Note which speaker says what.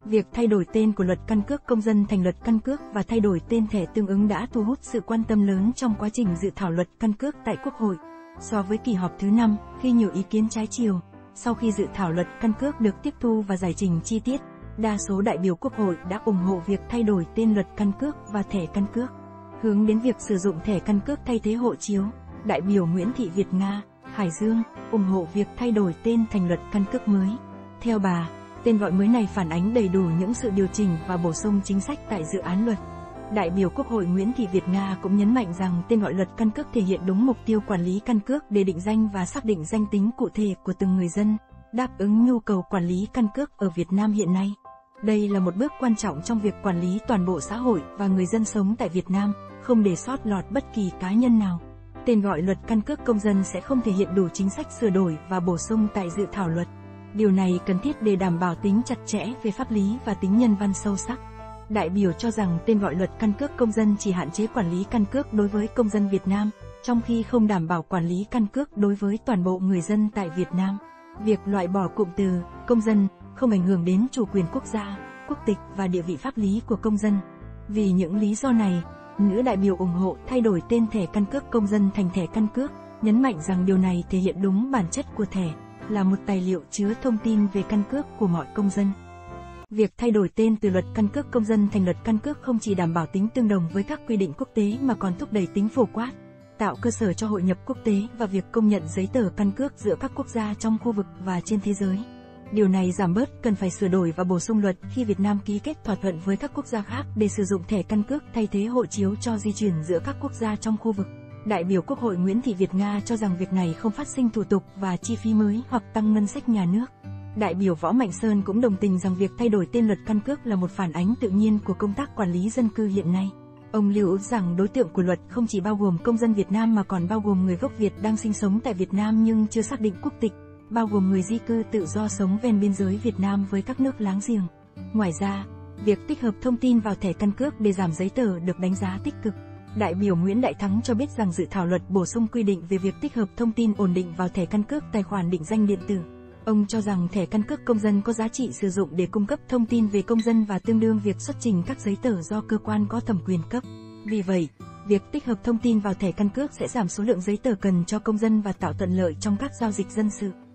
Speaker 1: Việc thay đổi tên của luật căn cước công dân thành luật căn cước và thay đổi tên thẻ tương ứng đã thu hút sự quan tâm lớn trong quá trình dự thảo luật căn cước tại Quốc hội. So với kỳ họp thứ 5, khi nhiều ý kiến trái chiều, sau khi dự thảo luật căn cước được tiếp thu và giải trình chi tiết, đa số đại biểu Quốc hội đã ủng hộ việc thay đổi tên luật căn cước và thẻ căn cước, hướng đến việc sử dụng thẻ căn cước thay thế hộ chiếu. Đại biểu Nguyễn Thị Việt Nga, Hải Dương, ủng hộ việc thay đổi tên thành luật căn cước mới. Theo bà, tên gọi mới này phản ánh đầy đủ những sự điều chỉnh và bổ sung chính sách tại dự án luật. Đại biểu Quốc hội Nguyễn Thị Việt Nga cũng nhấn mạnh rằng tên gọi luật căn cước thể hiện đúng mục tiêu quản lý căn cước để định danh và xác định danh tính cụ thể của từng người dân, đáp ứng nhu cầu quản lý căn cước ở Việt Nam hiện nay. Đây là một bước quan trọng trong việc quản lý toàn bộ xã hội và người dân sống tại Việt Nam, không để sót lọt bất kỳ cá nhân nào. Tên gọi luật căn cước công dân sẽ không thể hiện đủ chính sách sửa đổi và bổ sung tại dự thảo luật. Điều này cần thiết để đảm bảo tính chặt chẽ về pháp lý và tính nhân văn sâu sắc. Đại biểu cho rằng tên gọi luật căn cước công dân chỉ hạn chế quản lý căn cước đối với công dân Việt Nam, trong khi không đảm bảo quản lý căn cước đối với toàn bộ người dân tại Việt Nam. Việc loại bỏ cụm từ công dân không ảnh hưởng đến chủ quyền quốc gia, quốc tịch và địa vị pháp lý của công dân. Vì những lý do này, nữ đại biểu ủng hộ thay đổi tên thẻ căn cước công dân thành thẻ căn cước, nhấn mạnh rằng điều này thể hiện đúng bản chất của thẻ, là một tài liệu chứa thông tin về căn cước của mọi công dân. Việc thay đổi tên từ luật căn cước công dân thành luật căn cước không chỉ đảm bảo tính tương đồng với các quy định quốc tế mà còn thúc đẩy tính phổ quát, tạo cơ sở cho hội nhập quốc tế và việc công nhận giấy tờ căn cước giữa các quốc gia trong khu vực và trên thế giới. Điều này giảm bớt cần phải sửa đổi và bổ sung luật khi Việt Nam ký kết thỏa thuận với các quốc gia khác để sử dụng thẻ căn cước thay thế hộ chiếu cho di chuyển giữa các quốc gia trong khu vực. Đại biểu Quốc hội Nguyễn Thị Việt Nga cho rằng việc này không phát sinh thủ tục và chi phí mới hoặc tăng ngân sách nhà nước. Đại biểu Võ Mạnh Sơn cũng đồng tình rằng việc thay đổi tên luật căn cước là một phản ánh tự nhiên của công tác quản lý dân cư hiện nay. Ông lưu ý rằng đối tượng của luật không chỉ bao gồm công dân Việt Nam mà còn bao gồm người gốc Việt đang sinh sống tại Việt Nam nhưng chưa xác định quốc tịch, bao gồm người di cư tự do sống ven biên giới Việt Nam với các nước láng giềng. Ngoài ra, việc tích hợp thông tin vào thẻ căn cước để giảm giấy tờ được đánh giá tích cực. Đại biểu Nguyễn Đại Thắng cho biết rằng dự thảo luật bổ sung quy định về việc tích hợp thông tin ổn định vào thẻ căn cước tài khoản định danh điện tử. Ông cho rằng thẻ căn cước công dân có giá trị sử dụng để cung cấp thông tin về công dân và tương đương việc xuất trình các giấy tờ do cơ quan có thẩm quyền cấp. Vì vậy, việc tích hợp thông tin vào thẻ căn cước sẽ giảm số lượng giấy tờ cần cho công dân và tạo thuận lợi trong các giao dịch dân sự.